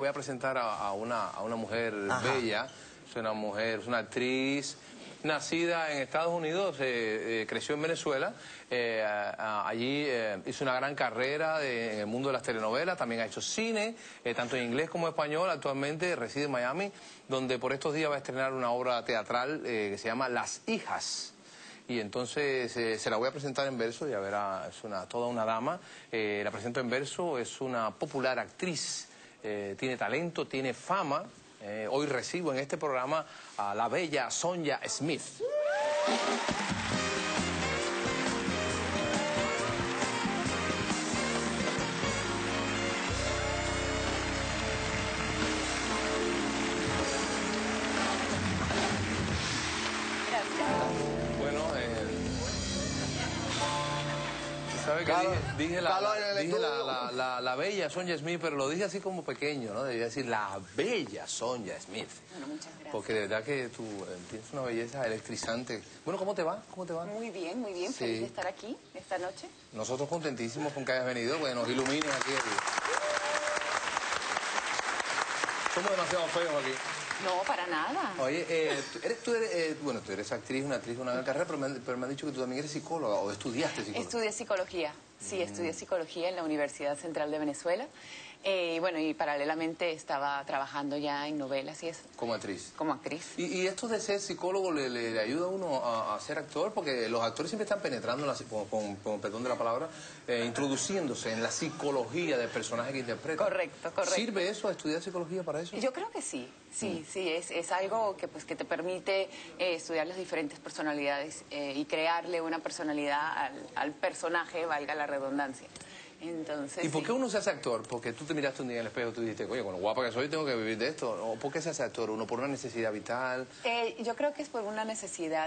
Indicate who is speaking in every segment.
Speaker 1: Voy a presentar a una mujer bella, es una mujer, es una actriz nacida en Estados Unidos, creció en Venezuela, allí hizo una gran carrera en el mundo de las telenovelas, también ha hecho cine, tanto en inglés como en español, actualmente reside en Miami, donde por estos días va a estrenar una obra teatral que se llama Las Hijas. Y entonces se la voy a presentar en verso, ya verá, es toda una dama, la presento en verso, es una popular actriz, tiene talento, tiene fama. Hoy recibo en este programa a la bella Sonja Smith. ¿Sabe que dije la bella Sonja Smith, pero lo dije así como pequeño, ¿no? Debía decir la bella Sonja Smith.
Speaker 2: Bueno, muchas gracias.
Speaker 1: Porque de verdad que tú tienes una belleza electrizante. Bueno, ¿cómo te va? ¿Cómo te va?
Speaker 2: Muy bien, muy bien.
Speaker 1: Sí.
Speaker 2: Feliz de estar aquí esta noche.
Speaker 1: Nosotros contentísimos con que hayas venido, porque nos ilumines aquí. Somos demasiado feos aquí.
Speaker 2: No, para nada.
Speaker 1: Oye, tú eres actriz, una gran carrera, pero me han dicho que tú también eres psicóloga, o estudiaste psicología.
Speaker 2: Estudié psicología, sí, estudié psicología en la Universidad Central de Venezuela. Bueno, y paralelamente estaba trabajando ya en novelas y eso.
Speaker 1: Como actriz.
Speaker 2: Como actriz.
Speaker 1: ¿Y esto de ser psicólogo le ayuda a uno a ser actor? Porque los actores siempre están penetrando, con perdón de la palabra, introduciéndose en la psicología del personaje que interpreta.
Speaker 2: Correcto, correcto.
Speaker 1: ¿Sirve eso, estudiar psicología para eso?
Speaker 2: Yo creo que sí, sí, es algo que, pues, que te permite estudiar las diferentes personalidades y crearle una personalidad al personaje, valga la redundancia. Entonces,
Speaker 1: ¿y por qué uno se hace actor? Porque tú te miraste un día en el espejo y tú dijiste, oye, con lo guapa que soy tengo que vivir de esto. ¿O por qué se hace actor? ¿Uno por una necesidad vital?
Speaker 2: Yo creo que es por una necesidad.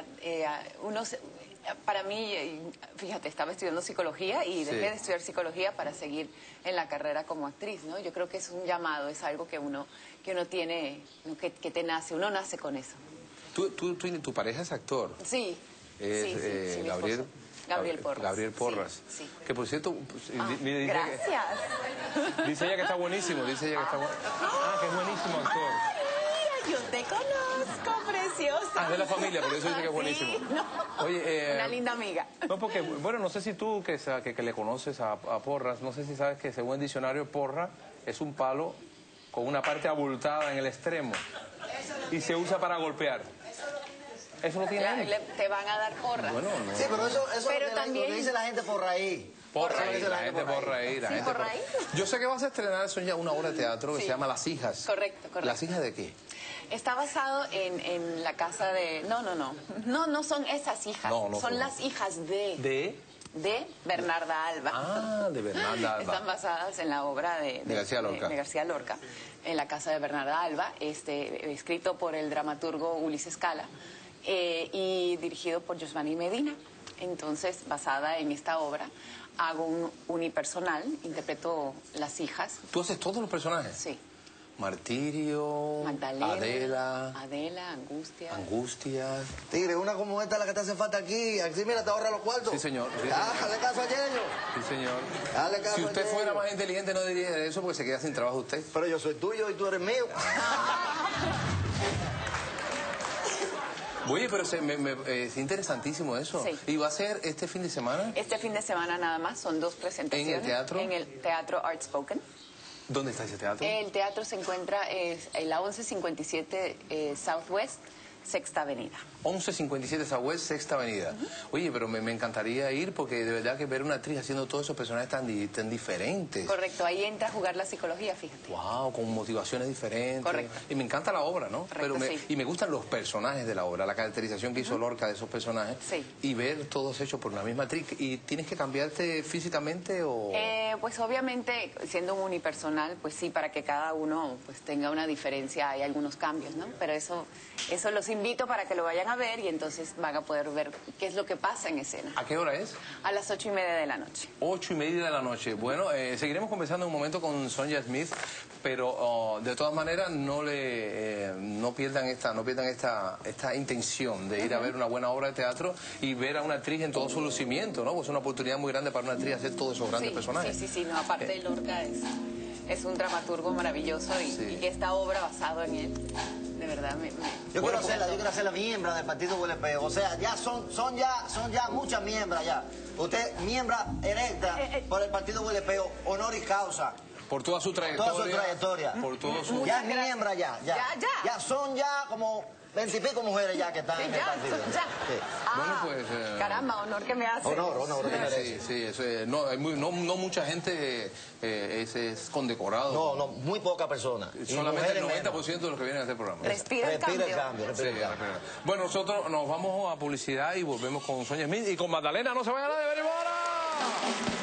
Speaker 2: Para mí, fíjate, estaba estudiando psicología y dejé de estudiar psicología para seguir en la carrera como actriz, ¿no? Yo creo que es un llamado, es algo que uno tiene, que te nace, uno nace con eso.
Speaker 1: ¿Tu pareja es actor?
Speaker 2: Sí, sí, Gabriel Porras.
Speaker 1: Gabriel Porras.
Speaker 2: Sí.
Speaker 1: Que por cierto...
Speaker 2: Gracias.
Speaker 1: Dice ella que está buenísimo, dice ella que está buenísimo. Ah, que es buenísimo actor.
Speaker 2: Ay, mira, yo te conozco, preciosa.
Speaker 1: Ah, es de la familia, por eso dice que es buenísimo.
Speaker 2: Sí, no.
Speaker 1: Oye,
Speaker 2: una linda amiga.
Speaker 1: No, porque, bueno, no sé si tú que le conoces a Porras, no sé si sabes que según el diccionario porra es un palo con una parte abultada en el extremo y se usa para golpear. Eso no tiene ahí.
Speaker 2: Te van a dar porras.
Speaker 1: Bueno, no.
Speaker 3: Sí, pero eso
Speaker 2: pero
Speaker 3: es
Speaker 2: también...
Speaker 3: lo que dice la gente por ahí.
Speaker 1: La gente por ahí. Yo sé que vas a estrenar, Sonja, una obra de teatro que se llama Las Hijas.
Speaker 2: Correcto.
Speaker 1: ¿Las Hijas de qué?
Speaker 2: Está basado en la casa de... No son esas hijas. Son las hijas de Bernarda Alba.
Speaker 1: Ah, de Bernarda Alba.
Speaker 2: Están basadas en la obra de
Speaker 1: García Lorca.
Speaker 2: De García Lorca, en la casa de Bernarda Alba, escrito por el dramaturgo Ulises Cala y dirigido por Giovanni Medina. Entonces, basada en esta obra, hago un unipersonal, interpreto las hijas.
Speaker 1: ¿Tú haces todos los personajes?
Speaker 2: Sí.
Speaker 1: Magdalena,
Speaker 2: Adela,
Speaker 1: Angustia.
Speaker 3: Tigre, una como esta es la que te hace falta aquí. Aquí, mira, te ahorra los cuartos.
Speaker 1: Sí, señor. Sí,
Speaker 3: dale caso a Yello.
Speaker 1: Sí, señor.
Speaker 3: Dale caso
Speaker 1: si usted
Speaker 3: a
Speaker 1: fuera más inteligente no diría eso porque se queda sin trabajo usted.
Speaker 3: Pero yo soy tuyo y tú eres mío.
Speaker 1: Oye, pero es interesantísimo eso.
Speaker 2: Sí.
Speaker 1: ¿Y va a ser este fin de semana?
Speaker 2: Este fin de semana nada más, son 2 presentaciones.
Speaker 1: ¿En el teatro?
Speaker 2: En el Teatro Artspoken.
Speaker 1: ¿Dónde está ese teatro?
Speaker 2: El teatro se encuentra en la 1157 Southwest, Sexta Avenida.
Speaker 1: 1157 Southwest, Sexta Avenida. Oye, pero me encantaría ir porque de verdad que ver una actriz haciendo todos esos personajes tan diferentes.
Speaker 2: Correcto, ahí entra a jugar la psicología, fíjate.
Speaker 1: Wow, con motivaciones diferentes.
Speaker 2: Correcto.
Speaker 1: Y me encanta la obra, ¿no?
Speaker 2: Correcto,
Speaker 1: Y me gustan los personajes de la obra, la caracterización que hizo Lorca de esos personajes.
Speaker 2: Sí.
Speaker 1: Y ver todos hechos por la misma actriz. ¿Y tienes que cambiarte físicamente o...?
Speaker 2: Pues obviamente, siendo un unipersonal, pues sí, para que cada uno pues tenga una diferencia, hay algunos cambios, ¿no? Pero eso los invito para que lo vayan a ver y entonces van a poder ver qué es lo que pasa en escena.
Speaker 1: ¿A qué hora es?
Speaker 2: A las 8:30 de la noche.
Speaker 1: 8:30 de la noche. Bueno, seguiremos conversando en un momento con Sonja Smith, pero de todas maneras no pierdan esta intención de ir a ver una buena obra de teatro y ver a una actriz en todo su lucimiento, ¿no? Pues es una oportunidad muy grande para una actriz hacer todos esos grandes personajes.
Speaker 2: Sí, no, aparte de Lorca es... es un dramaturgo maravilloso y que esta obra basado en él, de verdad
Speaker 3: Yo quiero hacerla miembro del partido Huele Peo. O sea, ya son ya muchas miembros ya. Usted, miembra electa por el partido Huele Peo, honoris causa.
Speaker 1: Por toda su trayectoria.
Speaker 3: Toda su trayectoria.
Speaker 1: Por todo su...
Speaker 3: Ya es miembro ya. Ya son ya como 20 y pico mujeres ya que están en el partido.
Speaker 1: Bueno, pues...
Speaker 2: caramba, honor que me hace.
Speaker 3: Honor que merece.
Speaker 1: Sí, eso es, no mucha gente es condecorado.
Speaker 3: No, muy poca persona.
Speaker 1: Solamente el 90% de los que vienen a este programa.
Speaker 2: Respira el cambio.
Speaker 1: Bueno, nosotros nos vamos a publicidad y volvemos con Sonia Smith y con Magdalena. No se vayan a ver, venimos ahora.